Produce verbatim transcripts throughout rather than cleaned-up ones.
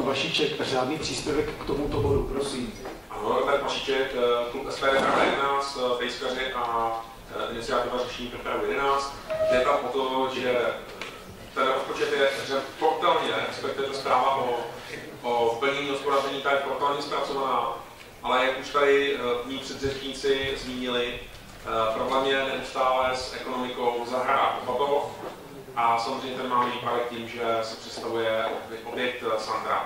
Vašíček, řádný příspěvek k tomuto bodu, prosím. Ano, Robert Vašíček, klub S P D Praha jedenáct, pejskaři a iniciativa řešení pro Prahu jedenáct. Jde tam o to, že ten rozpočet je portálně, respektive ta zpráva o, o plnění hospodaření, ta je portálně zpracovaná, ale jak už tady mý předřečníci zmínili, problém je neustále s ekonomikou za hrách Opatov a samozřejmě ten má výpadek tím, že se představuje objekt Sandra.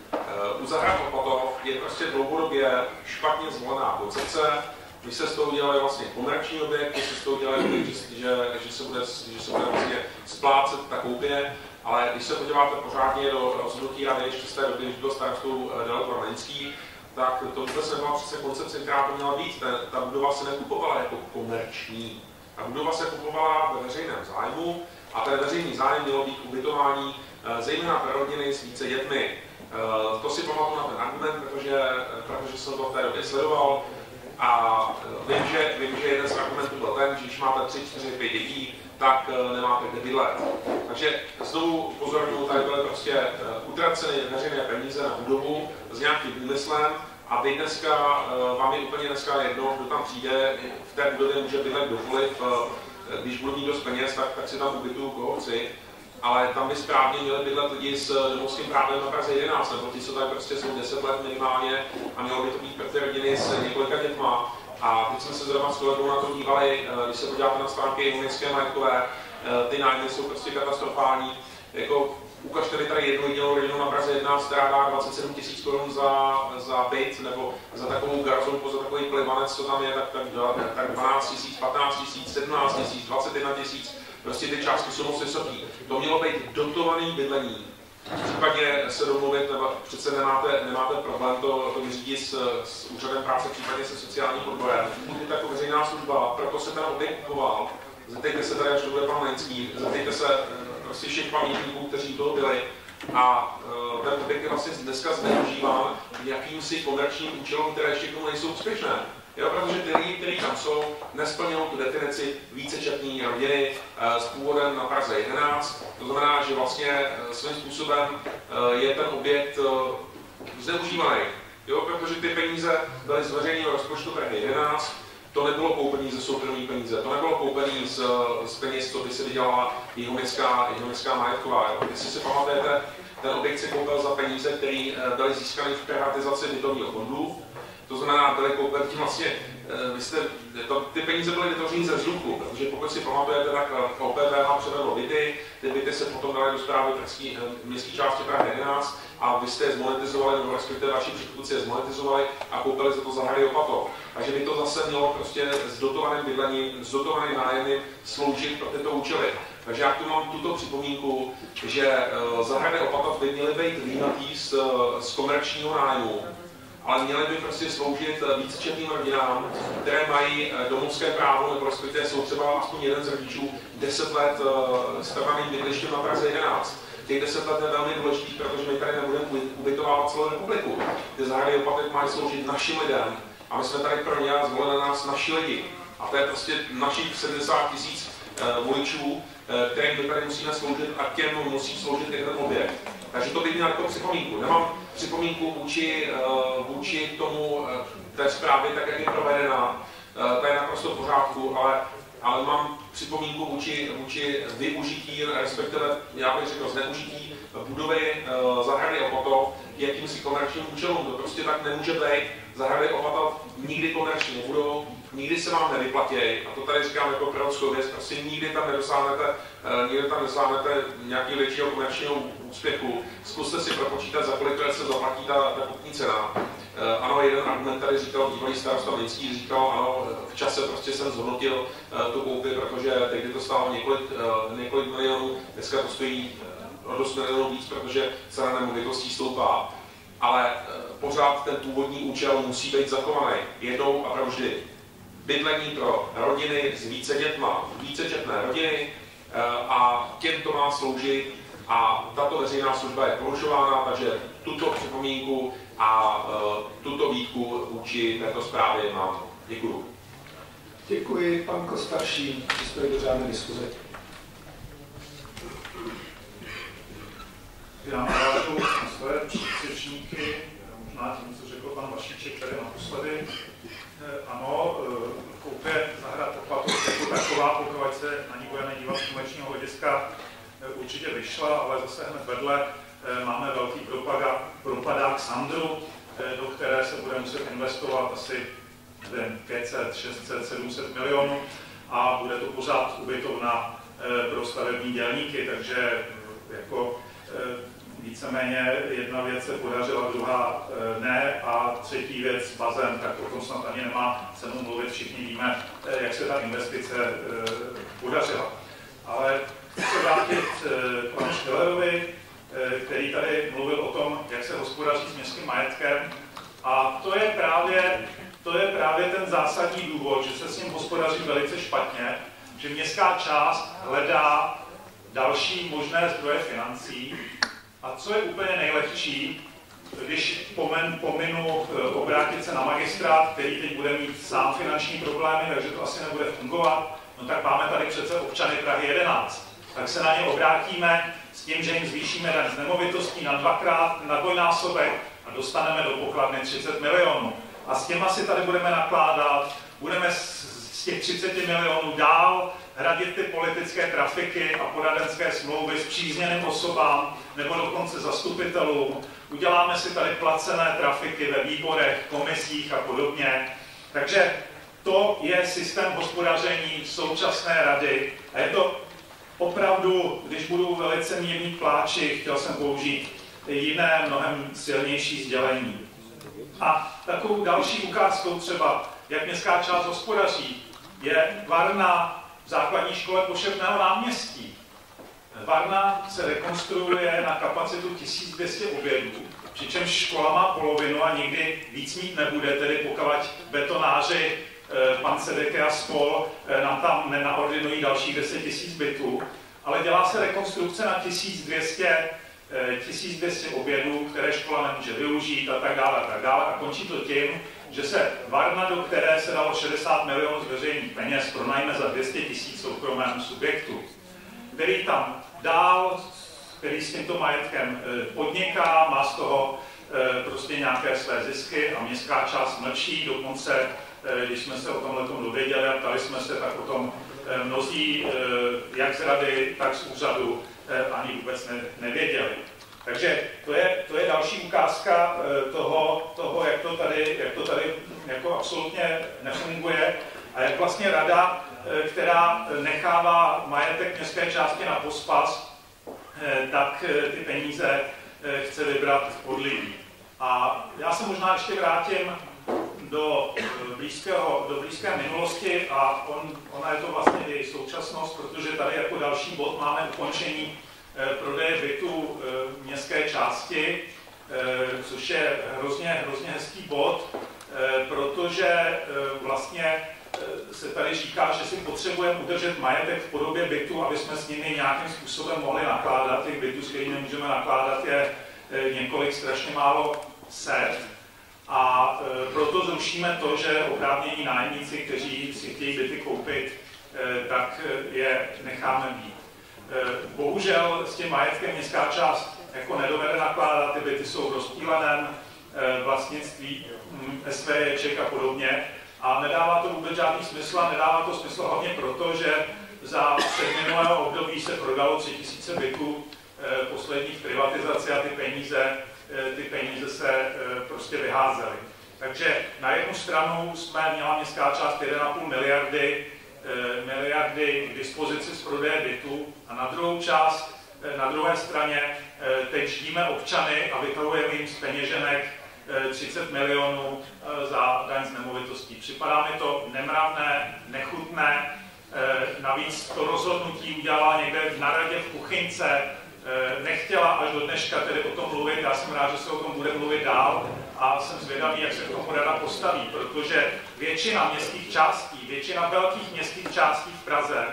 U zahrad Opatov je prostě dlouhodobě špatně zvolená koncepce. My se z toho udělali vlastně komerční objekt, my se z toho udělali objekt, že, že, že se bude, že se bude vlastně splácet ta koupě, ale když se podíváte pořádně do rozhodnutí rady ještě z té doby, když byl starostou Dalek Romanský, tak to vůbec nebyla přece koncepce, která to měla být. Ta, ta budova se nekupovala jako komerční. Ta budova se kupovala ve veřejném zájmu a ten veřejný zájem mělo být ubytování zejména pro rodiny s více dětmi. To si pamatuju na ten argument, protože, protože jsem to v té době sledoval a vím že, vím, že jeden z argumentů byl ten, že když máte tři, čtyři, pět dětí, tak nemáte kde bydlet. Takže znovu upozorňuji, tady byly prostě utraceny veřejné peníze na budovu s nějakým úmyslem a vy dneska, vám je úplně dneska jedno, kdo tam přijde, v té budově může bydlet kdokoliv, když budu mít dost peněz, tak, tak si tam ubytuju koho chci. Ale tam by správně měli bydlet lidi s domovským právem na Praze jedenáct, nebo ti, co tady prostě jsou deset let minimálně a mělo by to být pro ty rodiny s několika dětma. A teď jsme se zrovna s kolegou na to dívali, když se podíváte na stránky městské majetkové, ty nájmy jsou prostě katastrofální. Jako, ukažte mi tady jednu jedinou rodinu na Praze jedenáct, která dá dvacet sedm tisíc korun za, za byt, nebo za takovou garzonku, za takový plivanec, co tam je, tak, tak, tak dvanáct tisíc, patnáct tisíc, sedmnáct tisíc, dvacet jedna tisíc. Prostě ty částky jsou moc vysoké. To mělo být dotovaný bydlení. Případně se domluvit, nebo přece nemáte, nemáte problém to, to vyřídit s, s úřadem práce, případně se sociálním odborem. Je to jako veřejná služba, proto se ten objekt kupoval. Zeptejte se tady, až to bude pan Lenský, zeptejte se prostě všech pamětníků, kteří toho byli. A uh, ten objekt je vlastně dneska zneužíván jakýmsi komerčním účelům, které ještě k tomu nejsou úspěšné. Jo, protože ty lidi, kteří tam jsou, nesplňují tu definici vícečetné rodiny e, s původem na Praze jedenáct. To znamená, že vlastně e, svým způsobem e, je ten objekt e, zneužívaný. Jo, protože ty peníze byly z veřejného rozpočtu Prahy jedenáct, to nebylo koupený ze soukromých peníze, to nebylo koupený z, z peněz, co by se vydělala jihoměstská, jihoměstská majetková. Jo. Jestli si pamatujete, ten objekt si koupil za peníze, které byly získané v privatizaci bytovního fondu. To znamená, byly koupeny vlastně, vy jste, to, ty peníze byly vytvořeny ze vzduchu, protože pokud si pamatujete, tak O P P H převedlo byty, ty byty se potom daly do správy městské části Prahy jedenáct a vy jste je zmonetizovali, nebo respektive vaši předchůdci je zmonetizovali a koupili za to zahrady Opatov. Takže by to zase mělo prostě s dotovaným bydlením, s dotovaným nájemným sloužit pro tyto účely. Takže já tu mám tuto připomínku, že zahrady Opatov by měly být výjimky z, z komerčního nájmu, ale měly by prostě sloužit vícečetným rodinám, které mají domovské právo, nebo respektive jsou třeba aspoň jeden z rodičů deset let s trvaným bydlištěm na Praze jedenáct. Těch deset let je velmi důležitých, protože my tady nebudeme ubytovávat celou republiku. Ty zahrady Opatov mají sloužit našim lidem a my jsme tady pro ně a zvolili nás naši lidi. A to je prostě našich sedmdesát tisíc voličů, kterým my tady musíme sloužit a těm musí sloužit i ten objekt. Takže to bych měl jako připomínku. Nemám připomínku vůči, vůči tomu té zprávě, tak jak je provedena. To je naprosto v pořádku, ale, ale mám připomínku vůči, vůči využití, respektive, já bych řekl, zneužití budovy zahrady Opatov jakýmsi komerčním účelům. To prostě tak nemůže být. Zahrady Opatov nikdy komerční nebudou, nikdy se vám nevyplatí, a to tady říkám jako prorockou věc, prostě nikdy tam nedosáhnete, nikdy tam nedosáhnete nějakého většího komerčního úspěchu. Zkuste si propočítat, za kolik se zaplatí ta, ta kupní cena. Ano, jeden argument tady říkal bývalý starosta Minský, říkal, ano, v čase prostě jsem zhodnotil tu koupi, protože tehdy to stálo několik, několik milionů, dneska to stojí o dost milionů víc, protože cena nemovitostí stoupá. Ale pořád ten původní účel musí být zachovaný jednou a provždy. Bydlení pro rodiny s více dětma, vícečetné rodiny a těm to má sloužit a tato veřejná služba je porušována, takže tuto připomínku a tuto výtku vůči této zprávě mám. Děkuju. Děkuji, pan Kostarší, přispěl do řádné diskuze. Já navážu na své předřečníky. srovnat tím, co řekl pan Vašíček tady naposledy. Ano, koupě zahrad Opatov jako taková, pokud se na ní budeme dívat z komerčního hlediska, určitě vyšla, ale zase hned vedle máme velký propadák Sandru, do které se bude muset investovat asi nevím, pět set, šest set, sedm set milionů a bude to pořád ubytovna pro stavební dělníky, takže jako víceméně jedna věc se podařila, druhá ne a třetí věc, bazén, tak o tom snad ani nemá cenu mluvit, všichni víme, jak se ta investice podařila. Ale chci se vrátit k panu Štelerovi, který tady mluvil o tom, jak se hospodaří s městským majetkem a to je právě, to je právě ten zásadní důvod, že se s ním hospodaří velice špatně, že městská část hledá další možné zdroje financí. A co je úplně nejlepší, když pomen, pominu obrátit se na magistrát, který teď bude mít sám finanční problémy, takže to asi nebude fungovat, no tak máme tady přece občany Prahy jedenáct. Tak se na ně obrátíme s tím, že jim zvýšíme daň z nemovitostí na dvakrát, na dvojnásobek a dostaneme do pokladny třicet milionů. A s těma si tady budeme nakládat, budeme z těch třiceti milionů dál hradit ty politické trafiky a poradenské smlouvy s přízněným osobám nebo dokonce zastupitelům. Uděláme si tady placené trafiky ve výborech, komisích a podobně. Takže to je systém hospodaření současné rady. A je to opravdu, když budu velice mírný k pláči, chtěl jsem použít jiné, mnohem silnější sdělení. A takovou další ukázkou třeba, jak městská část hospodaří, je Varna v základní škole Poševného náměstí. Varna se rekonstruuje na kapacitu tisíc dvě stě obědů, přičemž škola má polovinu a nikdy víc mít nebude, tedy pokud betonáři, pan Sedeke a spol nám tam nenaordinují dalších deset tisíc bytů, ale dělá se rekonstrukce na tisíc dvě stě obědů, které škola nemůže využít a tak dále a tak dále a končí to tím, že se Varna, do které se dalo šedesát milionů z veřejných peněz, pronajme za dvě stě tisíc soukromému subjektu, který tam dál, který s tímto majetkem podniká, má z toho prostě nějaké své zisky a městská část mlčí, dokonce, když jsme se o tomhletom dověděli a ptali jsme se, tak o tom mnozí, jak z rady, tak z úřadu, ani vůbec nevěděli. Takže to je, to je další ukázka toho, toho jak, to tady, jak to tady jako absolutně nefunguje a jak vlastně rada, která nechává majetek městské části na pospas, tak ty peníze chce vybrat od lidí. A já se možná ještě vrátím do, blízkého, do blízké minulosti a on, ona je to vlastně i současnost, protože tady jako další bod máme ukončení prodeje bytu městské části, což je hrozně, hrozně hezký bod, protože vlastně se tady říká, že si potřebujeme udržet majetek v podobě bytu, aby jsme s nimi nějakým způsobem mohli nakládat. Těch bytů, s kterými můžeme nakládat, je několik strašně málo set. A proto zrušíme to, že oprávnění nájemníci, kteří si chtějí byty koupit, tak je necháme být. Bohužel s tím majetkem městská část jako nedovede nakládat, ty byty jsou v rozptýleném vlastnictví SVJček a podobně a nedává to vůbec žádný smysl a nedává to smysl hlavně proto, že za předminulého období se prodalo tři tisíce bytů posledních privatizací a ty peníze, ty peníze se prostě vyházely. Takže na jednu stranu jsme měla městská část jedna celá pět miliardy miliardy k dispozici z prodeje bytu a na druhou část, na druhé straně teď ždíme občany a vytahujeme jim z peněženek třicet milionů za daň z nemovitostí. Připadá mi to nemravné, nechutné, navíc to rozhodnutí udělala někde na radě v kuchynce, nechtěla až do dneška tedy o tom mluvit, já jsem rád, že se o tom bude mluvit dál a jsem zvědavý, jak se k tomu rada postaví, protože většina městských částí, většina velkých městských částí v Praze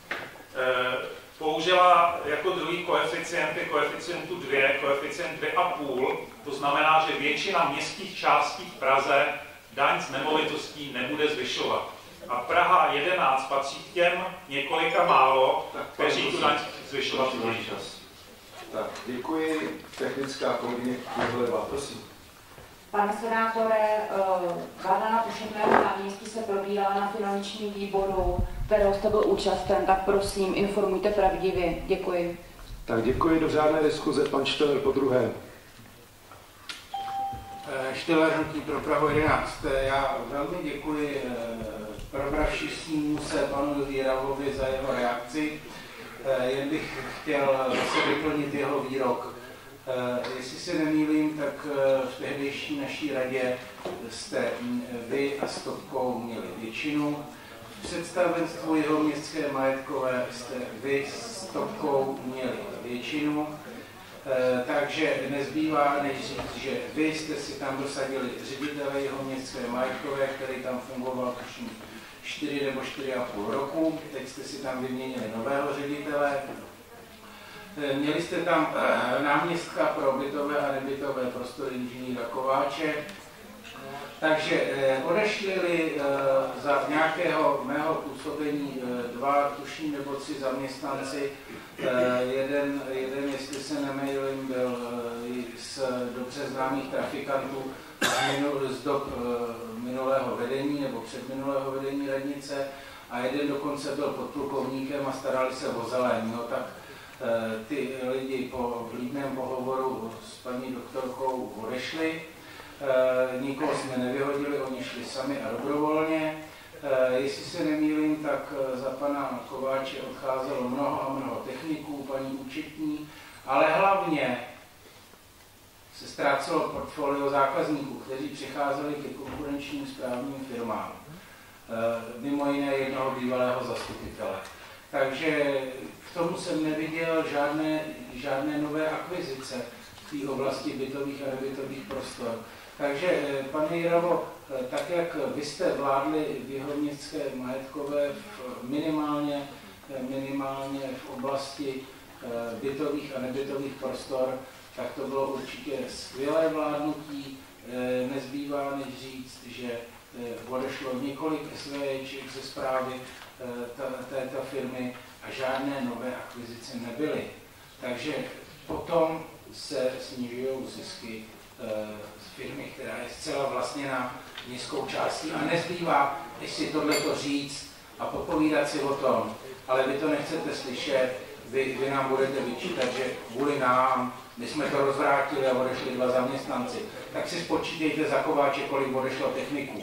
použila jako druhý koeficienty koeficientu dva, koeficient dva a půl, to znamená, že většina městských částí v Praze daň z nemovitostí nebude zvyšovat. A Praha jedenáct patří k těm několika málo, kteří tu daň zvyšovat budou. Tak, děkuji. Technická kolegyně Kuhleva, prosím. Pane senátore, vláda na Pošetného náměstí se probírala na finančním výboru, kterého jste byl účasten, tak prosím, informujte pravdivě. Děkuji. Tak děkuji, do řádné diskuze, pan Štiller po druhé. Štiller, hnutí pro Prahu jedenáct. Já velmi děkuji probravšímu se panu Jiravovi za jeho reakci. Jen bych chtěl zase vyplnit jeho výrok. Jestli se nemýlím, tak v tehdejší naší radě jste vy a s Topkou měli většinu. V představenstvu jeho městské majetkové jste vy s Topkou měli většinu. Takže nezbývá než říct, že vy jste si tam dosadili ředitele jeho městské majetkové, který tam fungoval tuším čtyři nebo čtyři a půl roku. Teď jste si tam vyměnili nového ředitele. Měli jste tam náměstka pro bytové a nebytové prostory inženýra Kováče. Takže odešli za nějakého mého působení dva, tuším, nebo tři zaměstnanci. Jeden, jeden, jestli se nemýlím, byl z dobře známých trafikantů z, minul, z dob minulého vedení nebo předminulého vedení radnice a jeden dokonce byl podplukovníkem a starali se o zeleň. No, tak ty lidi po vlídném pohovoru s paní doktorkou odešli. E, nikoho jsme nevyhodili, oni šli sami a dobrovolně. E, jestli se nemýlím, tak za pana Kováče odcházelo mnoho a mnoho techniků, paní účetní, ale hlavně se ztrácelo portfolio zákazníků, kteří přicházeli ke konkurenčním správním firmám. E, mimo jiné jednoho bývalého zastupitele. Takže k tomu jsem neviděl žádné, žádné nové akvizice v té oblasti bytových a nebytových prostor. Takže, pane Jiravo, tak jak vy jste vládli v jeho městské majetkové v minimálně, minimálně v oblasti bytových a nebytových prostor, tak to bylo určitě skvělé vládnutí. Nezbývá než říct, že odešlo několik SVČek ze správy této firmy a žádné nové akvizice nebyly. Takže potom se snižují zisky z firmy, která je zcela vlastněna městskou částí a nezbývá, než si tohleto říct a popovídat si o tom, ale vy to nechcete slyšet, vy, vy nám budete vyčítat, že kvůli nám, my jsme to rozvrátili a odešli dva zaměstnanci, tak si spočítejte za Kováče, kolik odešlo techniků.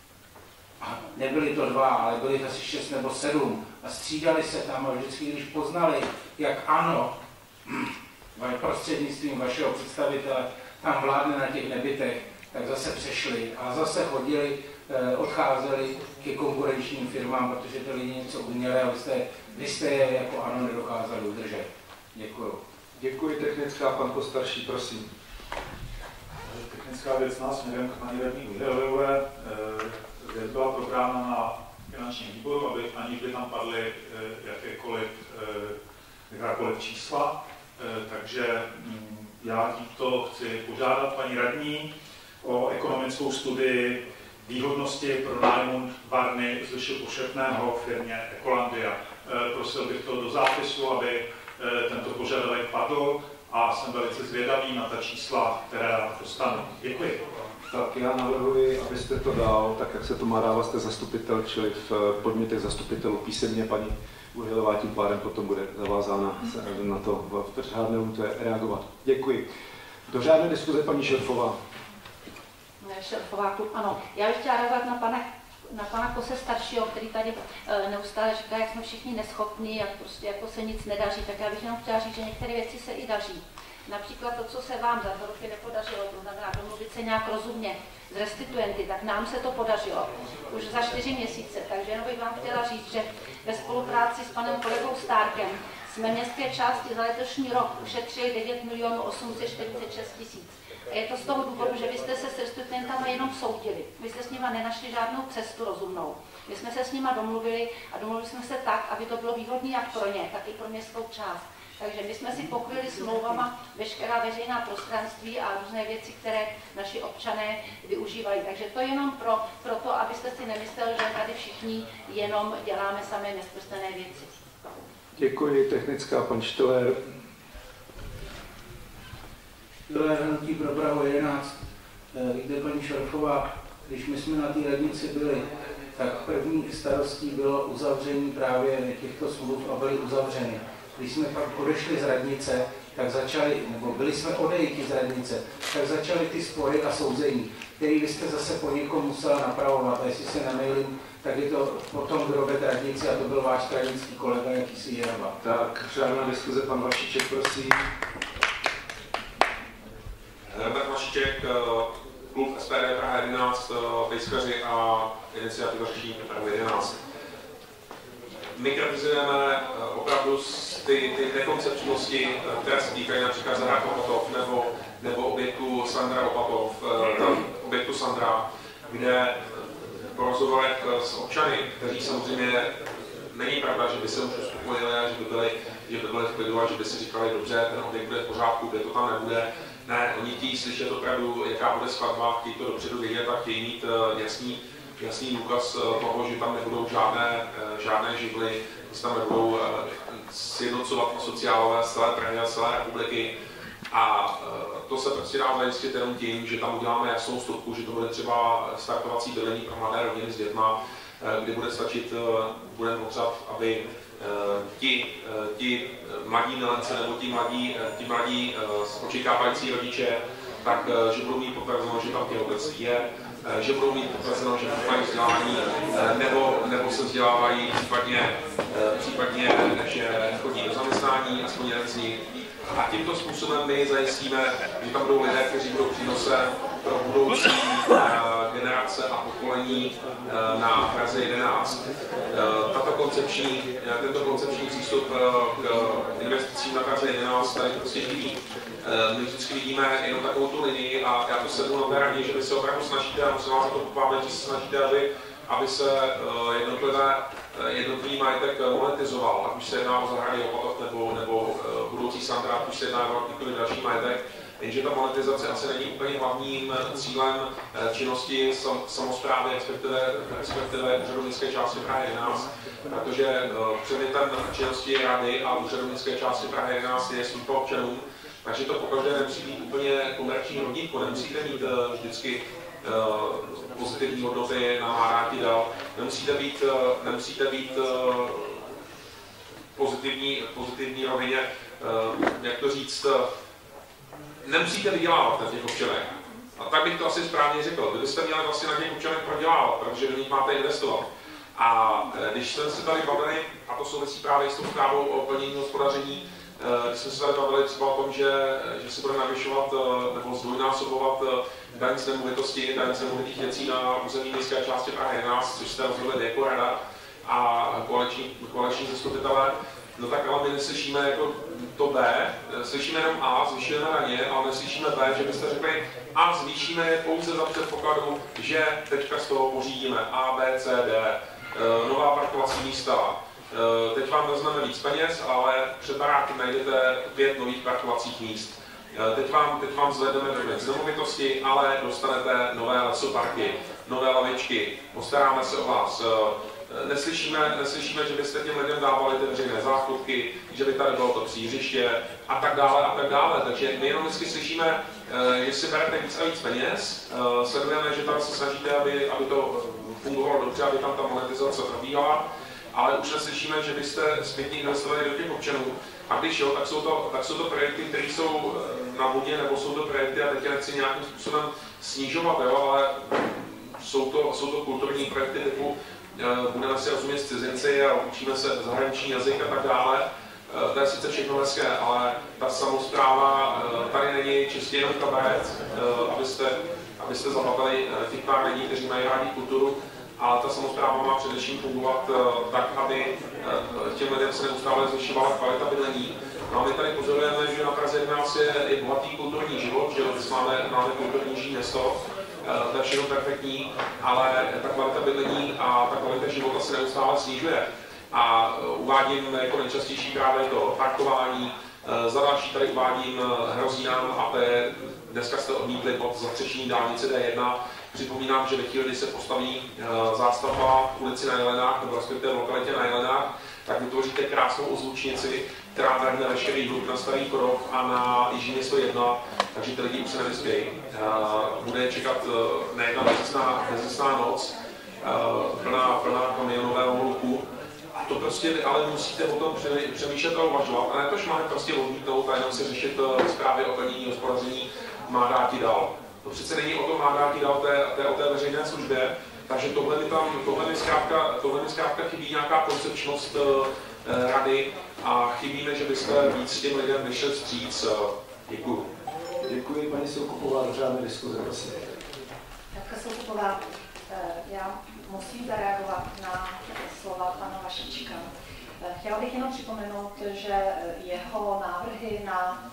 A nebyli to dva, ale byli asi šest nebo sedm a střídali se tam a vždycky, když poznali, jak ano, prostřednictvím vašeho představitele tam vládne na těch nebytech, tak zase přešli a zase chodili, odcházeli ke konkurenčním firmám, protože ty lidi něco uměli a vy jste, vy jste je jako ano nedokázali udržet. Děkuju. Děkuji, technická, pan Postarší, prosím. Technická věc nás směrem k paní radní Udělové. Věc byla probrána na finančním výboru, aby aniž by tam padly jakékoliv, jakákoliv čísla. Takže já tímto chci požádat paní radní o ekonomickou studii výhodnosti pro nájmu varny z Liše Pošetného firmě Ekolandia. Prosil bych to do zápisu, aby tento požadavek padl a jsem velice zvědavý na ta čísla, která dostanu. Děkuji. Tak já navrhuji, abyste to dal, tak jak se to má dávat, jste zastupitel, čili v podmětech zastupitelů písemně paní Uhilová tím pádem potom bude zavázána na to v řádné lhůtě reagovat. Děkuji. Do řádné diskuze paní Šerfová. Šerfová klub, ano. Já bych chtěla reagovat na pana, na pana Kose staršího, který tady e, neustále říká, jak jsme všichni neschopní, jak prostě jako se nic nedaří, tak já bych jenom chtěla říct, že některé věci se i daří. Například to, co se vám za dva roky nepodařilo, to znamená domluvit se nějak rozumně s restituenty, tak nám se to podařilo už za čtyři měsíce. Takže jenom bych vám chtěla říct, že ve spolupráci s panem kolegou Stárkem jsme městské části za letošní rok ušetřili devět milionů osm set čtyřicet šest tisíc. A je to z toho důvodu, že vy jste se s restituentama jenom soudili. Vy jste s nima nenašli žádnou cestu rozumnou. My jsme se s nima domluvili a domluvili jsme se tak, aby to bylo výhodné jak pro ně, tak i pro městskou část. Takže my jsme si pokryli smlouvama veškerá veřejná prostranství a různé věci, které naši občané využívali. Takže to je jenom pro, pro to, abyste si nemysleli, že tady všichni jenom děláme samé nesmyslné věci. Děkuji, technická, pan Štiller. Štiller, hnutí pro Prahu jedenáct. Víte, paní Šorfová, když my jsme na té radnici byli, tak první starostí bylo uzavření právě těchto smluv a byly uzavřeny. Když jsme pak odešli z radnice, tak začali, nebo byli jsme odejiti z radnice, tak začaly ty spory a souzení, který vy jste zase po někom musel napravovat. A jestli se nemýlím, tak je to potom, kdo vedl radnici, a to byl váš stranický kolega, jakýsi Jirava. Tak, žádná diskuze, pan Vašíček, prosím. Herbert Vašíček, klub S P D Praha jedenáct, pejskaři a iniciativa řešení Praha jedenáct. My kritizujeme opravdu ty, ty nekoncepčnosti, které se týkají například zahrádky Opatov nebo, nebo objektu Sandra Opatov, objektu Sandra, kde po rozhovorech s občany, kteří samozřejmě není pravda, že by se už uspokojili a že by byli, že by byli v klidu a že by si říkali, dobře, ten objekt bude v pořádku, kde to tam nebude. Ne, oni chtějí slyšet opravdu, jaká bude skladba, chtějí to dopředu vědět a chtějí mít jasný, jasný důkaz toho, že tam nebudou žádné, žádné živly, že tam nebudou sjednocovat sociálové z celé Prahy a z celé republiky. A to se prostě dá zajistit jenom tím, že tam uděláme jasnou stopku, že to bude třeba startovací bydlení pro mladé rodiny s dětma, kdy bude stačit, budeme potřebovat, aby ti, ti mladí milenci nebo ti mladí, ti mladí očekávající rodiče, tak že budou mít potvrzeno, že tam těhotenství je, že budou mít potvrzeno, že mají vzdělání, nebo, nebo se vzdělávají, případně, případně, že chodí do zaměstnání, aspoň jeden z nich. A tímto způsobem my zajistíme, že tam budou lidé, kteří budou přínosem pro budoucí generace a pokolení na Praze jedenáct. Tato koncepční, tento koncepční přístup k investicím na Praze jedenáct tady prostě chybí. My vždycky vidíme jenom takovou tu linii a já to sedu na té radě, že vy se opravdu snažíte, a musím vás za to pochválit, že se snažíte, aby, aby se jednotlivé jednotlivý majetek monetizoval, ať už se jedná o zahrady Opatov nebo, nebo budoucí Sandra, ať už se jedná o jakýkoliv další majetek, jenže ta monetizace asi není úplně hlavním cílem činnosti samosprávy, respektive, respektive úřadu městské části Praha jedenáct, protože předmětem činnosti rady a úřadu městské části Praha jedenáct je služba občanům, takže to pokaždé nemusí být úplně komerční rodítko, nemusíte mít vždycky pozitivní hodnoty na hádátí dál. Nemusíte být, nemusíte být pozitivní, pozitivní rovině, jak to říct, nemusíte vydělávat na těch občanech. A tak bych to asi správně řekl. Vy byste měli vlastně na těch občanech prodělávat, protože do nich máte investovat. A když jsme se tady bavili, a to souvisí právě s tou zprávou o plnění hospodaření, když jsme se tady bavili třeba o tom, že, že se bude navyšovat nebo zdvojnásobovat daň z nemovitosti, daň z nemovitých věcí na území městské části Praha jedenáct, což jste rozhodli jako rada a koaliční, koaliční zastupitelé, no tak ale my neslyšíme jako to B, slyšíme jenom A, zvýšíme daně, ale neslyšíme B, že byste řekli A zvýšíme je pouze za předpokladu, že teďka z toho pořídíme A, B, C, D, nová parkovací místa. Teď vám vezmeme víc peněz, ale před barákem najdete pět nových parkovacích míst. Teď vám, teď vám zvedneme do z nemovitosti, ale dostanete nové lesoparky, nové lavičky, postaráme se o vás. Neslyšíme, neslyšíme, že byste těm lidem dávali ty veřejné záchodky, že by tady bylo to přířiště a tak dále a tak dále. Takže my jenom vždycky slyšíme, že si berete víc a víc peněz, sledujeme, že tam se snažíte, aby, aby to fungovalo dobře, aby tam ta monetizace probíhala, ale už neslyšíme, že byste zpětně investovali do těch občanů. A když jo, tak jsou to, tak jsou to projekty, které jsou na vodě, nebo jsou to projekty, a teď je nechci nějakým způsobem snižovat, jo, ale jsou to, jsou to kulturní projekty typu budeme si rozumět s cizinci a učíme se zahraniční jazyk a tak dále. To je sice všechno hezké, ale ta samospráva tady není čistě jenom kabaret, abyste, abyste zabavili těch pár lidí, kteří mají rádi kulturu, ale ta samospráva má především fungovat tak, aby těm lidem se neustále zvyšovala kvalita bydlení. No a my tady pozorujeme, že na Praze jedenáct je, je bohatý kulturní život, že dnes máme, máme kulturní město, to je všechno perfektní, ale ta kvalita bydlení a ta kvalita života se neustále snižuje. A uvádím jako nejčastější právě to parkování, za další tady uvádím hrozí nám A P, dneska jste odmítli pod zatřešení dálnice D jedna. Připomínám, že ve chvíli, kdy se postaví zástavba v ulici na Jelenách, nebo respektive v lokalitě na Jelenách, tak vytvoříte krásnou ozvučnici, která vrhne veškerý hluk na Starý Korov a na Jižní město jedna, takže ty lidi už se nevyspějí. bude čekat nejedna bezesná, bezesná noc, plná, plná kamionového hluku. A to prostě ale musíte o tom přemýšlet a uvažovat. A ne to, že máme prostě odmítnout a jenom si řešit zprávy o plnění hospodaření má dáti dál. To přece není o tom má dáti dál, to je, to je o té veřejné službě. Takže tohle mi tam, tohle mi zkrátka, tohle mi zkrátka chybí nějaká koncepčnost eh, rady a chybí mi, že byste víc těm lidem vyšli vstříc. Děkuji. Děkuji, paní Soukupová, do řádné diskuze, prosím. Katka Soukupová, já musím zareagovat na slova pana Vašíčka. Chtěla bych jenom připomenout, že jeho návrhy na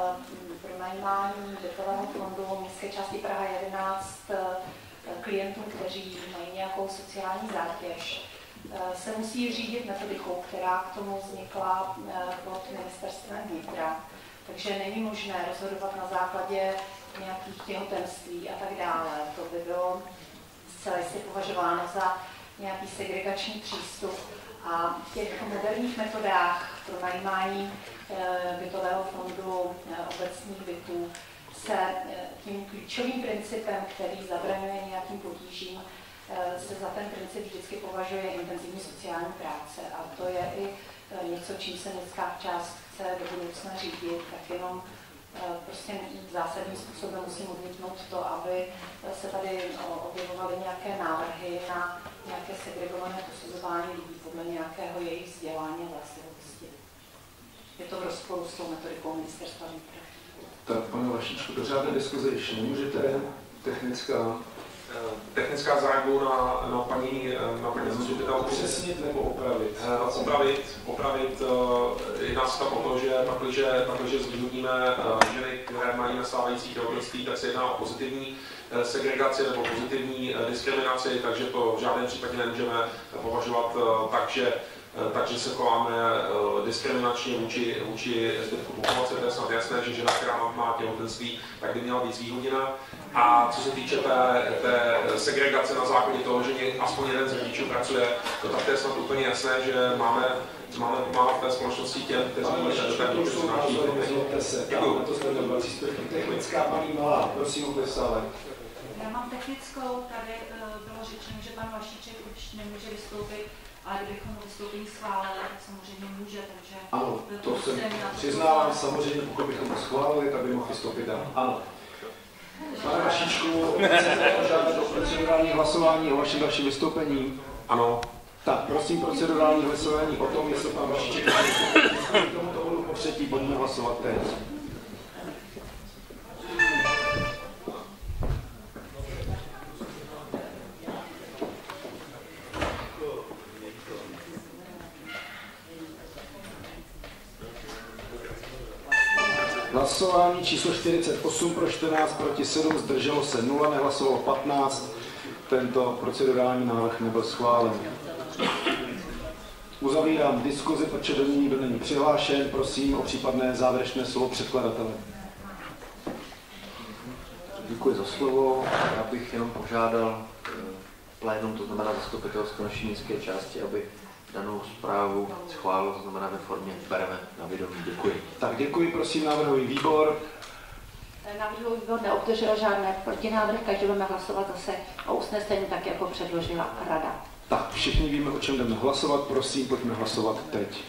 pronajímání bytového fondu městské části Praha jedenáct klientů, kteří mají nějakou sociální zátěž, se musí řídit metodikou, která k tomu vznikla pod ministerstvem vnitra. Takže není možné rozhodovat na základě nějakých těhotenství a tak dále. To by bylo zcela jistě považováno za nějaký segregační přístup. A v těch moderních metodách pro najímání bytového fondu obecních bytů se tím klíčovým principem, který zabraňuje nějakým potížím, se za ten princip vždycky považuje intenzivní sociální práce. A to je i něco, čím se městská část chce do budoucna řídit, tak jenom prostě zásadním způsobem musím odmítnout to, aby se tady objevovaly nějaké návrhy na nějaké segregované posuzování lidí podle nějakého jejich vzdělání a vlastnosti. Je to v rozporu s tou metodikou ministerstva vnitra. Tak, pane Vašíčku, do řádné diskuze ještě nemůžete. Technická. Technická zareaguju na, na paní, na paní zastupitelku. Upřesnit nebo opravit? Uh, opravit, opravit uh, jedná se tam o to, že pakliže, pakliže zvýhodníme uh, ženy, které mají nastávající těhotenství, tak se jedná o pozitivní uh, segregaci nebo pozitivní uh, diskriminaci, takže to v žádném případě nemůžeme považovat uh, tak, že takže se chováme diskriminačně vůči, vůči zbytku populace, to je snad jasné, že žena, která má těhotenství, tak by měla být zvýhodněna. A co se týče té, té segregace na základě toho, že aspoň jeden z rodičů pracuje, to tak to je snad úplně jasné, že máme, máme, máme v té společnosti těm, kteří ten dluh přináší. Děkuji. Technická paní Malá, prosím o sále. Já mám technickou, tady bylo řečeno, že pan Vašíček už nemůže vystoupit. Ale kdybychom ho vystoupení schválili, tak samozřejmě může, takže... Ano, to jsem přiznávám, samozřejmě, pokud bychom to schválili, tak by mohl vystoupit dál. Ano. Pane Vašíčku, chcete požádat o procedurální hlasování o vašem dalším vystoupení? Ano. Tak, prosím procedurální hlasování o tom, jestli pan Vašíček k tomuto bodu po třetí, pojďme hlasovat teď. Hlasování číslo čtyřicet osm, pro čtrnáct, proti sedm, zdrželo se nula, nehlasovalo patnáct. Tento procedurální návrh nebyl schválen. Uzavírám diskuzi, protože do ní nikdo není přihlášen. Prosím o případné závěrečné slovo předkladatele. Děkuji za slovo. Já bych jenom požádal plénum, to znamená zastupitelstvo naší městské části, aby danou zprávu schválil, to znamená ve formě bereme na vědomí. Děkuji. Tak děkuji, prosím, návrhový výbor. Návrhový výbor neobdržel žádné protinávrhy, takže budeme hlasovat zase o usnesení tak, jako předložila rada. Tak, všichni víme, o čem jdeme hlasovat, prosím, pojďme hlasovat teď.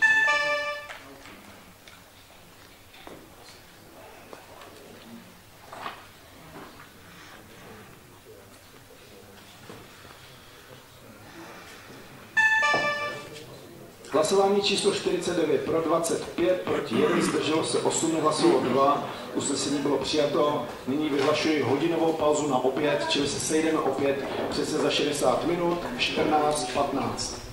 Hlasování číslo čtyřicet devět, pro dvacet pět, proti jedna, zdrželo se osm, nehlasovalo dva, usnesení bylo přijato. Nyní vyhlašuji hodinovou pauzu na oběd, čili se sejdeme opět přesně za šedesát minut, čtrnáct patnáct.